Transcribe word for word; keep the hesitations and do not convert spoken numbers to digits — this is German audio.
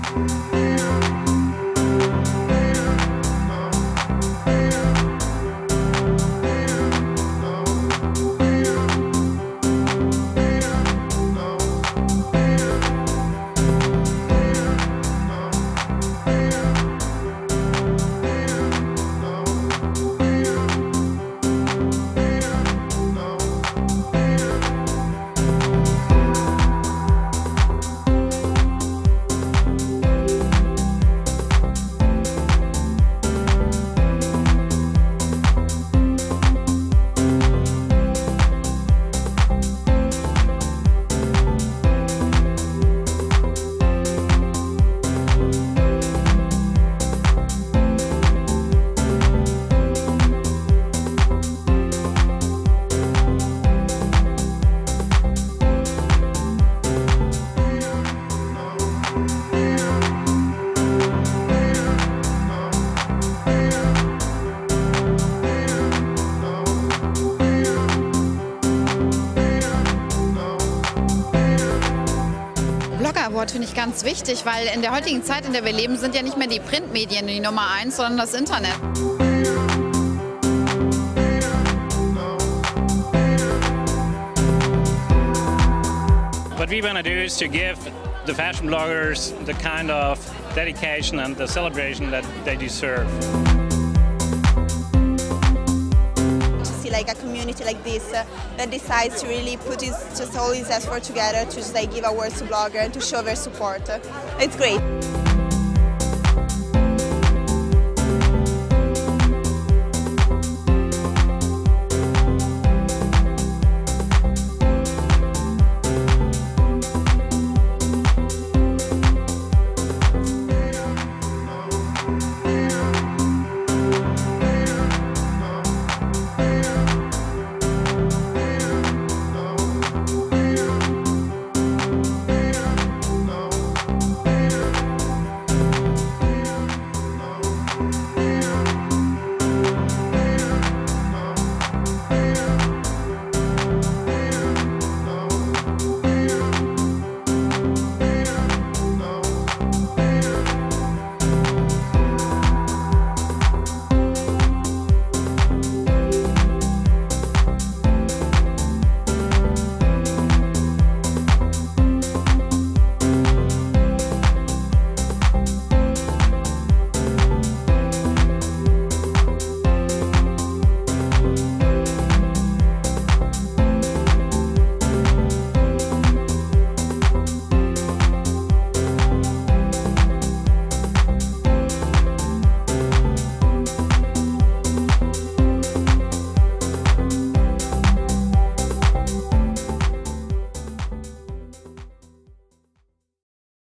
Blogger-Award finde ich ganz wichtig, weil in der heutigen Zeit, in der wir leben, sind ja nicht mehr die Printmedien die Nummer eins, sondern das Internet. What we want to do is to give the fashion bloggers the kind of dedication and the celebration that they deserve. Like a community like this uh, that decides to really put his, just all his effort together to just like give awards to blogger and to show their support. It's great.